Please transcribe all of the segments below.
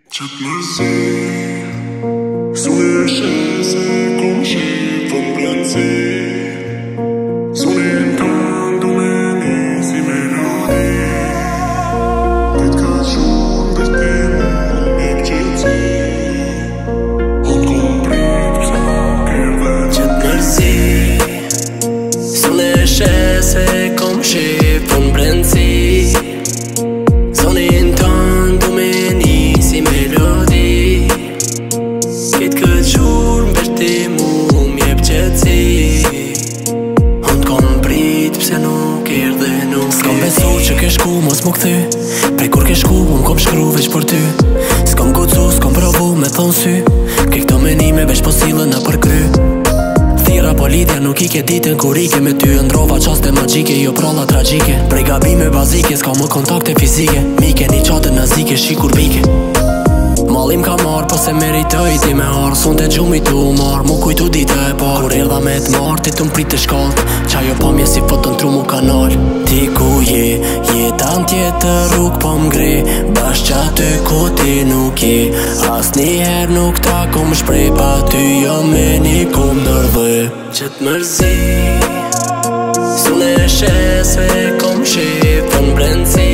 Qëtë mërzi Sune se kom shifën brëndësi Sunin kanë du me një si melodi Këtë ka shumë bërti mu me këqëtësi Hëtë kom prit pëse nuk erdhe Qëtë mërzi Sune se kom shifën brëndësi Sonin kanë du me një si melodi Këtë këtë shurë mbërti mu mjep qëtësi Unë kom prit pëse nuk erdhe nuk s'kom besu që ke shku mos mu këthy Prej kur ke shku unë kom shkru veç për ty S'kom gocu, s'kom provu me thonë sy Ke këto menime veç po silën në përkry Thira po lidhja nuk i ke ditën kur i ke me ty Ndrova qaste magjike, jo prolla tragjike Prej gabime bazike, s'ka më kontakte fizike Mike një qate nazike, shikur bike Malim ka marrë, po se meritoj ti me arë Sun të gjumi tu marrë, mu kujtu dite e parë Kur erdha me t'marrë, ti t'm prit të shkallët Qa jo pamje si foton tru mu kanal Ti ku je, jetan tjetër rrug po m'gri Bashk qa ty ku ti nuk je As njëher nuk ta kom shprej Pa ty jo me një kum nërvë Qëtë mërzi Sune se kom shifën brëndësi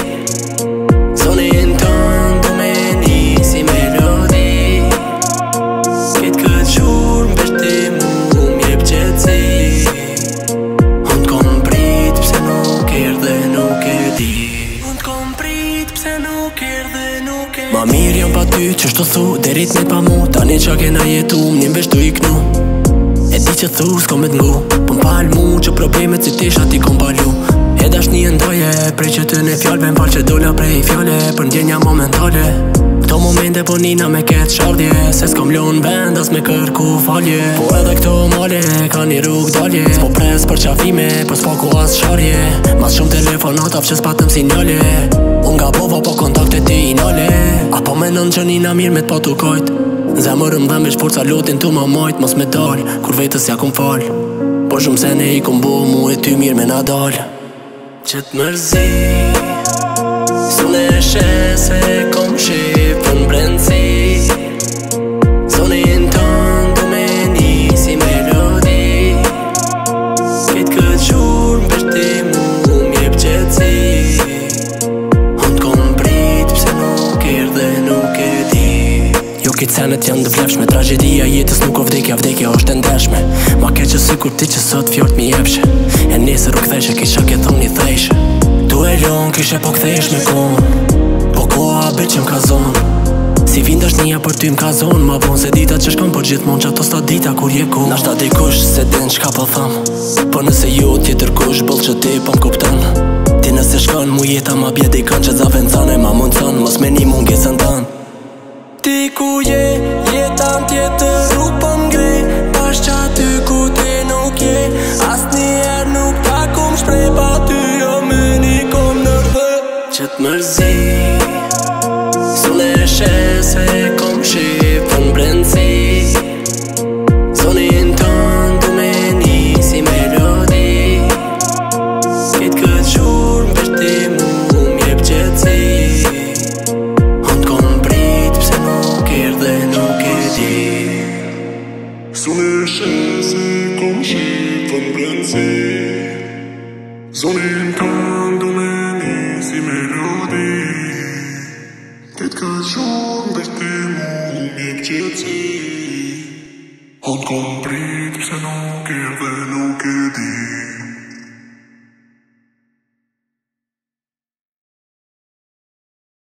Sonin kanë du me një si melodi Këtë këtë shurë mbërti mu mjep qëtësi Unë kom prit pëse nuk erdhe nuk e di Unë kom prit pëse nuk erdhe nuk e di Ma mirë jam pa ty që shto thu Derit me pa mu Tani qa kena jetu Një mbeshtu i knu E di që thu s'kom me t'ngu Po m'pal mu që problemet si tisha ti kom palu E dash një ndoje Prej që të në fjallve m'fall që dolla prej fjale Për ndjenja momentale Këto momente po nina me ketë shardje Se s'kom lon vend as me kërku falje Po edhe këto male ka një rrug dalje S'po pres për qafime për s'paku as sharje Mas shumë telefonata fqë s'patëm sinjale Unë nga bova po kontakte ti inale Apo menon që nina mirë me t'patu kojt Zemërëm dhe me shpurca lutin tu ma majt Mos me dal, kur vetës ja kum fal Por shumë se ne i kum bo mu e ty mirë me na dal Qëtë mërzi Sune se kom shifën brëndësi Sonin kanë du me një si melodi Këtë këtë shurë mbërti mu mjep qëtësi Unë kom prit pëse nuk erdhe nuk e di Jo kitë senet janë dë vlefshme Tragedia jetës nuk o vdekja, vdekja është e ndershme Ma keqë si kur ti që sot fjort mi jepshe E nesër u ktheshe, kisha ke thonë një thejshe Tu e lon, kishe po kthesh me kon Po koha be që m'ka zonë Si vind është nija për ty m'ka zonë Ma vonë se dita që shkon për gjithmon Qa to sta dita kur je ku Nashta dikush se din qka po tham Po nëse ju tjetër kush bëll që ti po m'kuptan Ti nëse shkon mu jeta ma bje dikan që zavenzane Ma mund thon, mos me një mungesën tan Ti ku je, jetan tjetër rrug po m'gri Bashk qa ty ku ti nuk je As njerë nuk ta kum shprej Pa ty jo me një kom nërvë Qëtë mërzi Sune se kom shifën brëndësi Sonin kanë du me një si melodi Këtë këtë shurë mbërti mu mjep qëtësi Unë kom prit pëse nuk erdhe nuk e di Sune se kom shifën brëndësi Sonin kanë du me një si melodi Këtë këtë shumë bërti mu mjep qëtësi Unë kom prit pëse nuk erdhe nuk e di